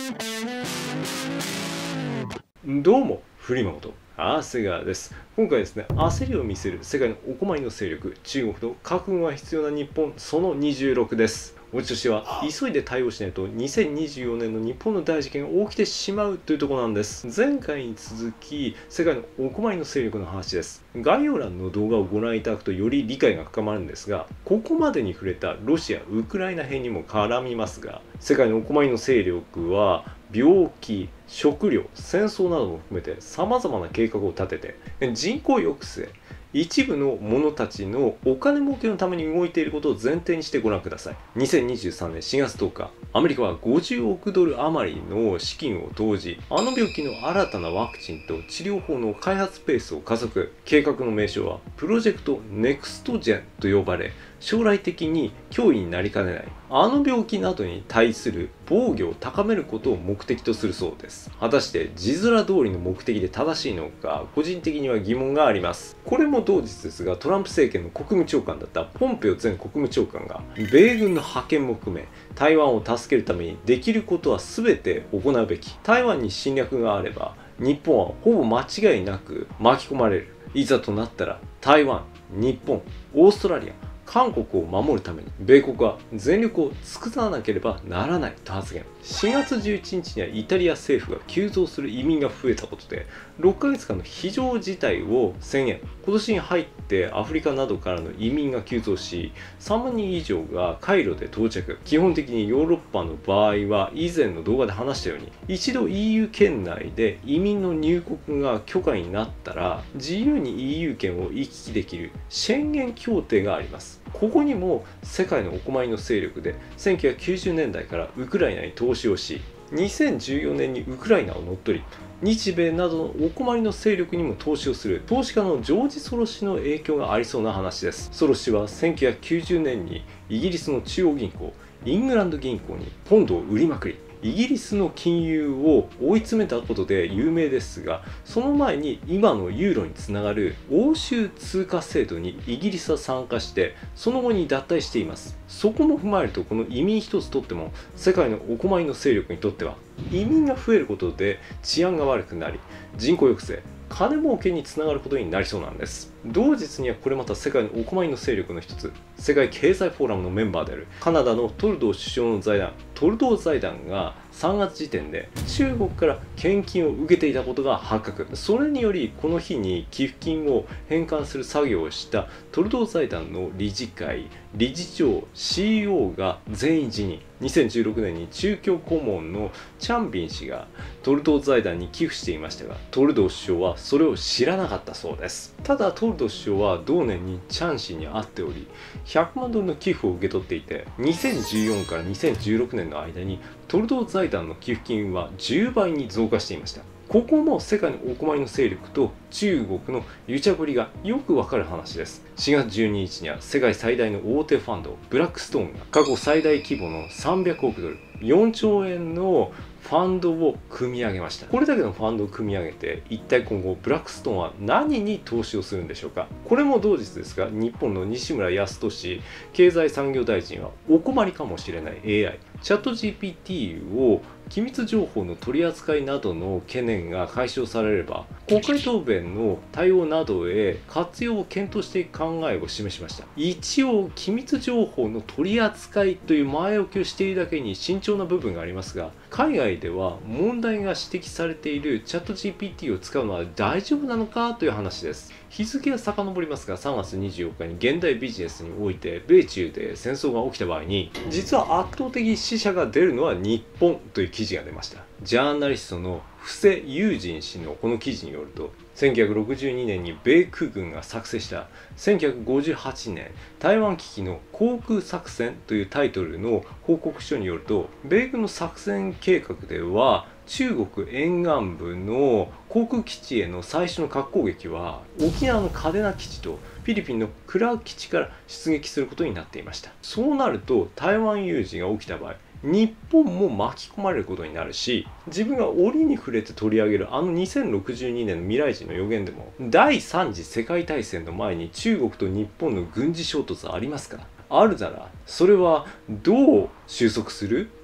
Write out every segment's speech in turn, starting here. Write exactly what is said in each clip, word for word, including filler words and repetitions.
どうも、フリマこと、長谷川です。今回ですね、焦りを見せる世界のお困りの勢力、中国の核軍が必要な日本、そのにじゅうろくです。オチとしては、急いで対応しないとにせんにじゅうよねんの日本の大事件が起きてしまうというところなんです。前回に続き、世界のお困りの勢力の話です。概要欄の動画をご覧いただくとより理解が深まるんですが、ここまでに触れたロシア・ウクライナ編にも絡みますが、世界のお困りの勢力は、病気、食料、戦争なども含めて様々な計画を立てて人口抑制、一部の者たちのお金儲けのために動いていることを前提にしてご覧ください。にせんにじゅうさんねんしがつとおか、アメリカはごじゅうおくドル余りの資金を投じ、あの病気の新たなワクチンと治療法の開発ペースを加速。計画の名称はプロジェクトネクストジェンと呼ばれ、将来的に脅威になりかねないあの病気などに対する防御を高めることを目的とするそうです。果たして字面通りの目的で正しいのか、個人的には疑問があります。これも同日ですが、トランプ政権の国務長官だったポンペオ前国務長官が、米軍の派遣も含め台湾を助けるためにできることは全て行うべき。台湾に侵略があれば日本はほぼ間違いなく巻き込まれる。いざとなったら台湾、日本、オーストラリア、韓国を守るために米国は全力を尽くさなければならないと発言。しがつじゅういちにちにはイタリア政府が急増する移民が増えたことでろっかげつかんの非常事態を宣言。今年に入ってアフリカなどからの移民が急増し、さんまんにん以上がカイロで到着。基本的にヨーロッパの場合は以前の動画で話したように、一度 イーユー 圏内で移民の入国が許可になったら自由に イーユー 圏を行き来できる宣言協定があります。ここにも世界のお困りの勢力でせんきゅうひゃくきゅうじゅうねんだいからウクライナに投資をし、にせんじゅうよねんにウクライナを乗っ取り、日米などのお困りの勢力にも投資をする投資家のジョージ・ソロ氏の影響がありそうな話です。ソロ氏はせんきゅうひゃくきゅうじゅうねんにイギリスの中央銀行イングランド銀行にポンドを売りまくり、イギリスの金融を追い詰めたことで有名ですが、その前に今のユーロにつながる欧州通貨制度にイギリスは参加して、その後に脱退しています。そこも踏まえると、この移民一つとっても世界のお困りの勢力にとっては移民が増えることで治安が悪くなり、人口抑制、金儲けにつながることになりそうなんです。同日にはこれまた世界のお困りの勢力の一つ、世界経済フォーラムのメンバーであるカナダのトルドー首相の財団、トルドー財団がさんがつ時点で中国から献金を受けていたことが発覚。それによりこの日に寄付金を返還する作業をしたトルドー財団の理事会、理事長、シーイーオー が全員辞任。にせんじゅうろくねんに中共顧問のチャンビン氏がトルドー財団に寄付していましたが、トルドー首相はそれを知らなかったそうです。ただトルドー首相は同年にチャン氏に会っており、ひゃくまんドルの寄付を受け取っていて、にせんじゅうよんからにせんじゅうろくねんの間にトルドー財団の寄付金はじゅうばいに増加していました。ここも世界のお困りの勢力と中国の癒着ぶりがよくわかる話です。しがつじゅうににちには世界最大の大手ファンドブラックストーンが過去最大規模のさんびゃくおくドル、よんちょうえんのファンドを組み上げました。これだけのファンドを組み上げて、一体今後ブラックストーンは何に投資をするんでしょうか。これも同日ですが、日本の西村康稔経済産業大臣はお困りかもしれない エーアイ チャット ジーピーティー を機密情報の取り扱いなどの懸念が解消されれば、国会答弁の対応などへ活用を検討していく考えを示しました。一応機密情報の取り扱いという前置きをしているだけに慎重な部分がありますが、海外では問題が指摘されているチャット ジーピーティー を使うのは大丈夫なのかという話です。日付は遡りますが、さんがつにじゅうよっかに現代ビジネスにおいて米中で戦争が起きた場合に、実は圧倒的死者が出るのは日本という記事が出ました。ジャーナリストの布施友人氏のこの記事によると、せんきゅうひゃくろくじゅうにねんに米空軍が作成したせんきゅうひゃくごじゅうはちねん台湾危機の航空作戦というタイトルの報告書によると、米軍の作戦計画では中国沿岸部の航空基地への最初の核攻撃は沖縄の嘉手納基地とフィリピンのクラーク基地から出撃することになっていました。そうなると台湾有事が起きた場合、日本も巻き込まれることになるし、自分が折に触れて取り上げるあのにせんろくじゅうにねんの未来人の予言でも、第三次世界大戦の前に中国と日本の軍事衝突はありますか、あるならそれはどう収束する、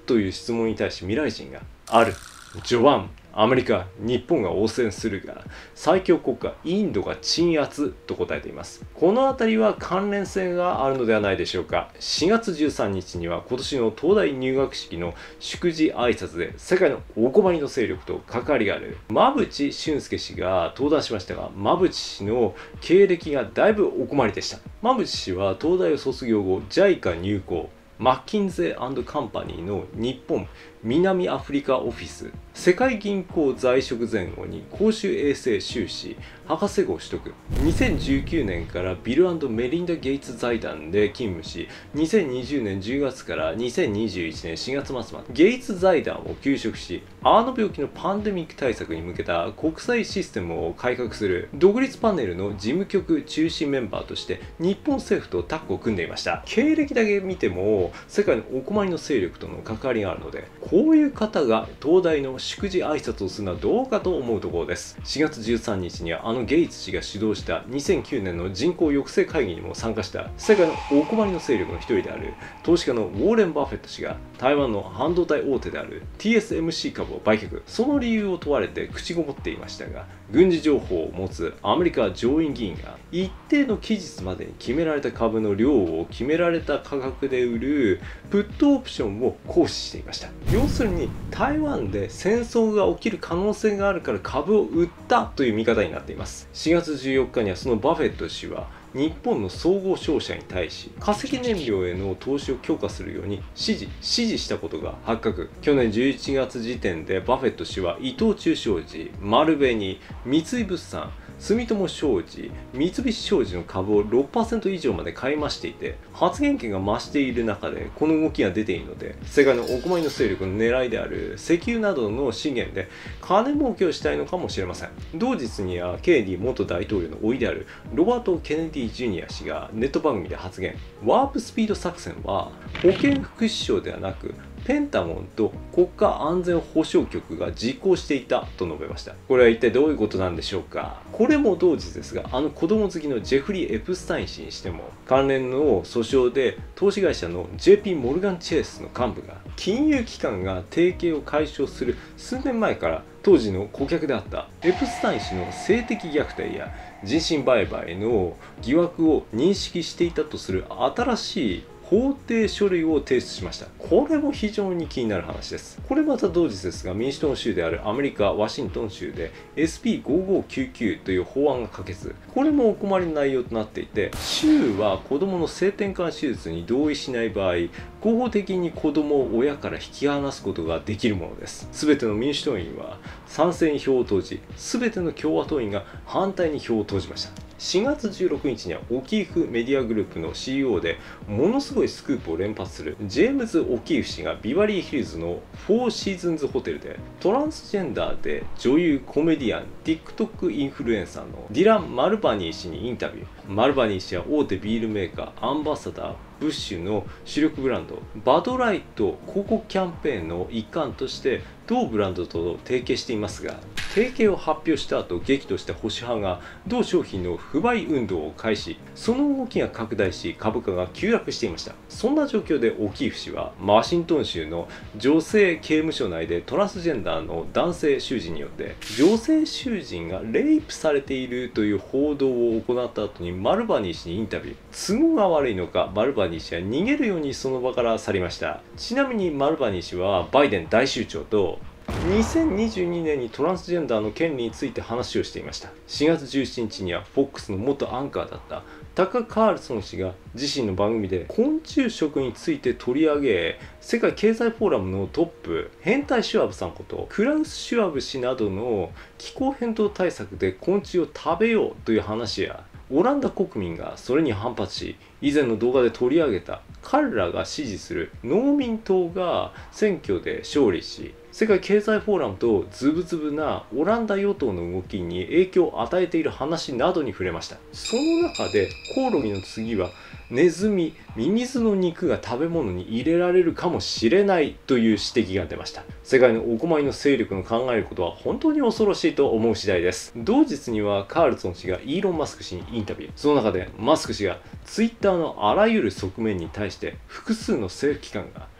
という質問に対し未来人がある。序盤アメリカ、日本が応戦するが、最強国家インドが鎮圧と答えています。この辺りは関連性があるのではないでしょうか。しがつじゅうさんにちには今年の東大入学式の祝辞挨拶で世界のお困りの勢力と関わりがある馬淵俊介氏が登壇しましたが、馬淵氏の経歴がだいぶお困りでした。馬淵氏は東大を卒業後 ジャイカ 入校、マッキンゼーカンパニーの日本南アフリカオフィス、世界銀行在職前後に公衆衛生修士博士号を取得。にせんじゅうきゅうねんからビル&メリンダ・ゲイツ財団で勤務し、にせんにじゅうねんじゅうがつからにせんにじゅういちねんしがつ末までゲイツ財団を休職し、アーノ病気のパンデミック対策に向けた国際システムを改革する独立パネルの事務局中心メンバーとして日本政府とタッグを組んでいました。経歴だけ見ても世界のお困りの勢力との関わりがあるので、こういう方が東大の祝辞挨拶をするのはどうかと思うところです。しがつじゅうさんにちにはあのゲイツ氏が主導したにせんきゅうねんの人口抑制会議にも参加した世界のお困りの勢力の一人である投資家のウォーレン・バフェット氏が台湾の半導体大手である ティーエスエムシー 株を売却。その理由を問われて口ごもっていましたが、軍事情報を持つアメリカ上院議員が一定の期日までに決められた株の量を決められた価格で売るプットオプションを行使していました。要するに台湾で戦争が起きる可能性があるから株を売ったという見方になっています。しがつじゅうよっかにはそのバフェット氏は日本の総合商社に対し化石燃料への投資を強化するように指示指示したことが発覚。去年じゅういちがつ時点でバフェット氏は伊藤忠商事、丸紅、三井物産、住友商事、三菱商事の株を ろくパーセント 以上まで買い増していて、発言権が増している中でこの動きが出ているので、世界のお困りの勢力の狙いである石油などの資源で金儲けをしたいのかもしれません。同日にはケネディ元大統領の甥であるロバート・ケネディ・ジュニア氏がネット番組で発言。ワープスピード作戦は保健福祉省ではなくペンタゴンと国家安全保障局が実行していたと述べました。これは一体どういうことなんでしょうか。これも同時ですが、あの子供好きのジェフリー・エプスタイン氏にしても、関連の訴訟で投資会社の ジェーピー モルガン・チェイスの幹部が金融機関が提携を解消する数年前から当時の顧客であったエプスタイン氏の性的虐待や人身売買の疑惑を認識していたとする新しい法定書類を提出しました。これも非常に気になる話です。これまた同日ですが、民主党の州であるアメリカ・ワシントン州で エスピーごごきゅうきゅう という法案が可決。これもお困りの内容となっていて、州は子供の性転換手術に同意しない場合、合法的に子供を親から引き離すことができるものです。すべての民主党員は賛成に票を投じ、すべての共和党員が反対に票を投じました。しがつじゅうろくにちにはオキーフメディアグループの シーイーオー でものすごいスクープを連発するジェームズ・オキーフ氏がビバリーヒルズのフォーシーズンズホテルでトランスジェンダーで女優、コメディアン、TikTok インフルエンサーのディラン・マルバニー氏にインタビュー。マルバニー氏は大手ビールメーカーアンバサダーブッシュの主力ブランドバドライト広告キャンペーンの一環として同ブランドと提携していますが、提携を発表した後、激怒した保守派が同商品の不買運動を開始。その動きが拡大し、株価が急落していました。そんな状況でオキーフ氏はワシントン州の女性刑務所内でトランスジェンダーの男性囚人によって女性囚人がレイプされているという報道を行った後にマルバニー氏にインタビュー。都合が悪いのか、マルバニー氏は逃げるようにその場から去りました。ちなみにマルバニー氏はバイデン大州長とにせんにじゅうにねんにトランスジェンダーの権利について話をしていました。しがつじゅうしちにちには フォックス の元アンカーだったタカ・カールソン氏が自身の番組で昆虫食について取り上げ、世界経済フォーラムのトップ変態シュワブさんことクラウス・シュワブ氏などの気候変動対策で昆虫を食べようという話や、オランダ国民がそれに反発し、以前の動画で取り上げた彼らが支持する農民党が選挙で勝利し、世界経済フォーラムとズブズブなオランダ与党の動きに影響を与えている話などに触れました。その中でコオロギの次はネズミ、ミミズの肉が食べ物に入れられるかもしれないという指摘が出ました。世界のお困りの勢力の考えることは本当に恐ろしいと思う次第です。同日にはカールソン氏がイーロン・マスク氏にインタビュー。その中でマスク氏がツイッターのあらゆる側面に対して複数の政府機関が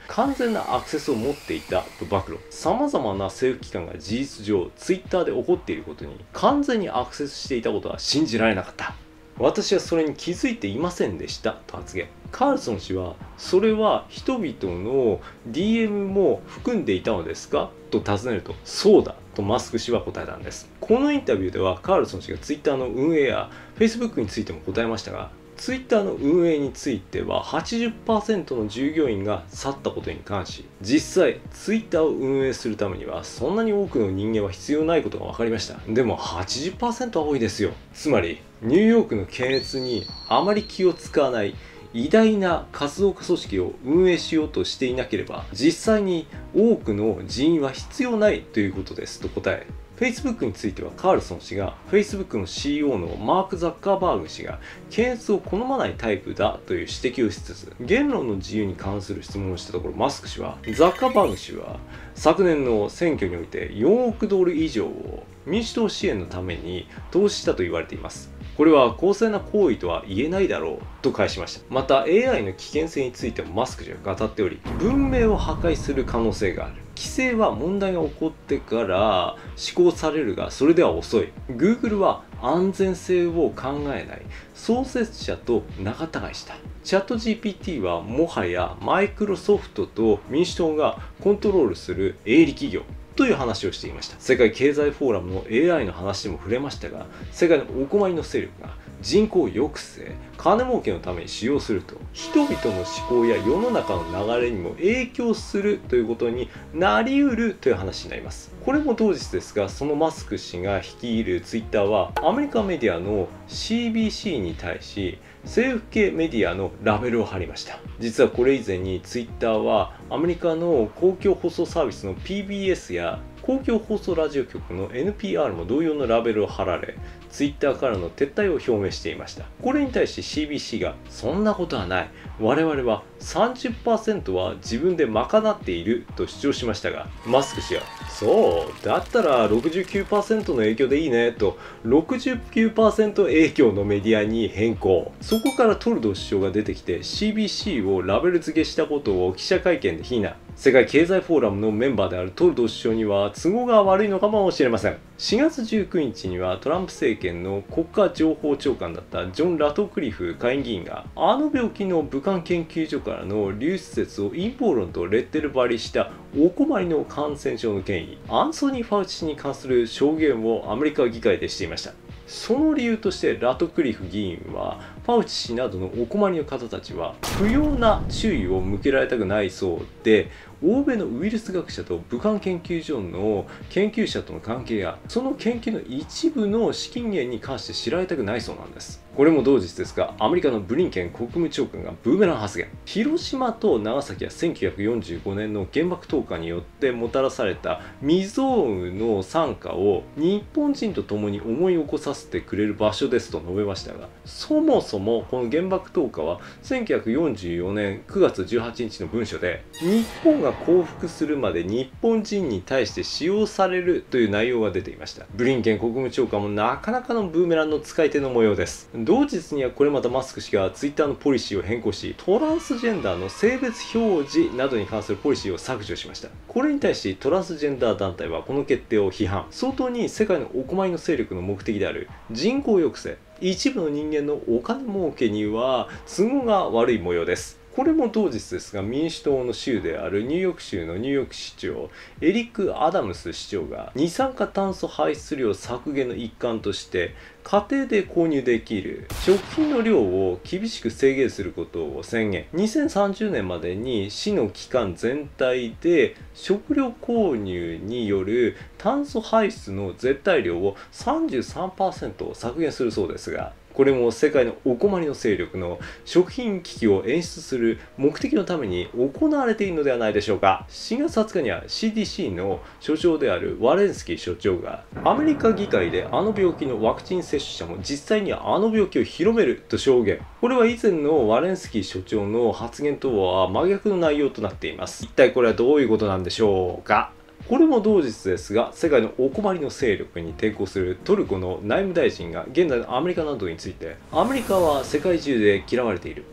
完全なアクセスを持っていたと暴露。様々な政府機関が事実上 Twitter で起こっていることに完全にアクセスしていたことは信じられなかった。私はそれに気づいていませんでしたと発言。カールソン氏は、それは人々の ディーエム も含んでいたのですかと尋ねると、そうだとマスク氏は答えたんです。このインタビューではカールソン氏が Twitter の運営や Facebook についても答えましたが、Twitter の運営については はちじゅっパーセント の従業員が去ったことに関し、実際 Twitter を運営するためにはそんなに多くの人間は必要ないことが分かりました。でも はちじゅっパーセント は多いですよ。つまりニューヨークの検閲にあまり気を使わない偉大な活動家組織を運営しようとしていなければ、実際に多くの人員は必要ないということですと答え、Facebook についてはカールソン氏が Facebook の シーイーオー のマーク・ザッカーバーグ氏が検閲を好まないタイプだという指摘をしつつ、言論の自由に関する質問をしたところ、マスク氏はザッカーバーグ氏は昨年の選挙においてよんおくドル以上を民主党支援のために投資したと言われています。これは公正な行為とは言えないだろうと返しました。また エーアイ の危険性についてもマスク氏は語っており、文明を破壊する可能性がある。規制は問題が起こってから施行されるが、それでは遅い。Google は安全性を考えない創設者と仲違いした。チャット ジーピーティー はもはやマイクロソフトと民主党がコントロールする営利企業という話をしていました。世界経済フォーラムの エーアイ の話でも触れましたが、世界のお困りの勢力が人口抑制、金儲けのために使用すると、人々の思考や世の中の流れにも影響するということになりうるという話になります。これも同日ですが、そのマスク氏が率いる Twitter はアメリカメディアの シービーシー に対し政府系メディアのラベルを貼りました。実はこれ以前に Twitter はアメリカの公共放送サービスの ピービーエス や公共放送ラジオ局の エヌピーアール も同様のラベルを貼られ、Twitter からの撤退を表明していました。これに対して シービーシー がそんなことはない、我々は さんじゅっパーセント は自分で賄っていると主張しましたが、マスク氏はそうだったら ろくじゅうきゅうパーセント の影響でいいねと ろくじゅうきゅうパーセント 影響のメディアに変更。そこからトルドー首相が出てきて シービーシー をラベル付けしたことを記者会見で非難。世界経済フォーラムのメンバーであるトルドー首相には都合が悪いのかもしれません。しがつじゅうくにちにはトランプ政権の国家情報長官だったジョン・ラトクリフ下院議員が、あの病気の武漢研究所からの流出説を陰謀論とレッテル貼りしたお困りの感染症の権威アンソニー・ファウチ氏に関する証言をアメリカ議会でしていました。その理由としてラトクリフ議員は、ファウチ氏などのお困りの方たちは不要な注意を向けられたくないそうで、欧米のウイルス学者と武漢研究所の研究者との関係やその研究の一部の資金源に関して知られたくないそうなんです。これも同日ですが、アメリカのブリンケン国務長官がブーメラン発言。広島と長崎はせんきゅうひゃくよんじゅうごねんの原爆投下によってもたらされた未曾有の惨禍を日本人と共に思い起こさせてくれる場所ですと述べましたが、そもそもこの原爆投下はせんきゅうひゃくよんじゅうよねんくがつじゅうはちにちの文書で、日本が降伏するまで日本人に対して使用されるという内容が出ていました。ブリンケン国務長官もなかなかのブーメランの使い手の模様です。同日にはこれまたマスク氏が Twitter のポリシーを変更し、トランスジェンダーの性別表示などに関するポリシーを削除しました。これに対しトランスジェンダー団体はこの決定を批判。相当に世界のお困りの勢力の目的である人口抑制、一部の人間のお金儲けには都合が悪い模様です。これも同日ですが、民主党の州であるニューヨーク州のニューヨーク市長エリック・アダムス市長が、二酸化炭素排出量削減の一環として家庭で購入できる食品の量を厳しく制限することを宣言。にせんさんじゅうねんまでに市の期間全体で食料購入による炭素排出の絶対量を さんじゅうさんパーセント 削減するそうですが、これも世界のお困りの勢力の食品危機を演出する目的のために行われているのではないでしょうか。しがつはつかには シーディーシー の所長であるワレンスキー所長が、アメリカ議会であの病気のワクチン接種者も実際にはあの病気を広めると証言。これは以前のワレンスキー所長の発言とは真逆の内容となっています。一体これはどういうことなんでしょうか。これも同日ですが、世界のお困りの勢力に抵抗するトルコの内務大臣が現在のアメリカなどについて、アメリカは世界中で嫌われている。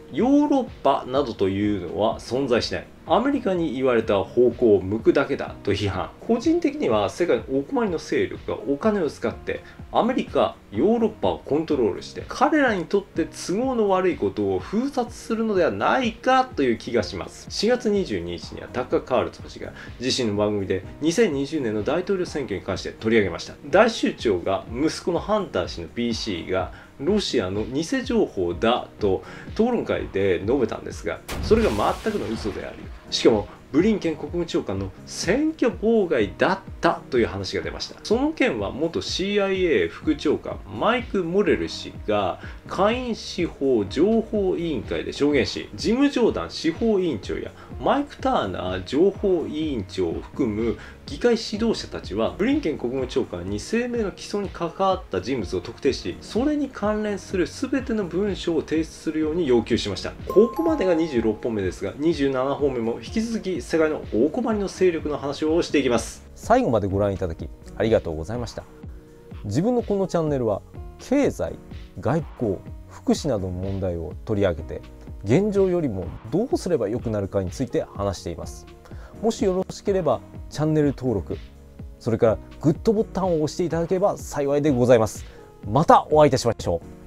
ヨーロッパなどというのは存在しない。アメリカに言われた方向を向くだけだと批判。個人的には世界のお困りの勢力がお金を使ってアメリカ、ヨーロッパをコントロールして彼らにとって都合の悪いことを封殺するのではないかという気がします。しがつにじゅうににちにはタッカー・カールツ氏が自身の番組でにせんにじゅうねんの大統領選挙に関して取り上げました。大州長が息子のハンター氏の ピーシー がロシアの偽情報だと討論会で述べたんですが、それが全くの嘘であり、しかもブリンケン国務長官の選挙妨害だったという話が出ました。その件は元 シーアイエー 副長官マイク・モレル氏が下院司法情報委員会で証言し、ジム・ジョーダン司法委員長やマイク・ターナー情報委員長を含む議会指導者たちはブリンケン国務長官に声明の起訴に関わった人物を特定し、それに関連する全ての文書を提出するように要求しました。ここまでがにじゅうろっぽんめですが、にじゅうななほんめも引き続き世界の大困りの勢力の話をしていきます。 最後までご覧いただきありがとうございました。自分のこのチャンネルは経済、外交、福祉などの問題を取り上げて、現状よりもどうすれば良くなるかについて話しています。もしよろしければチャンネル登録、それからグッドボタンを押していただければ幸いでございます。またお会いいたしましょう。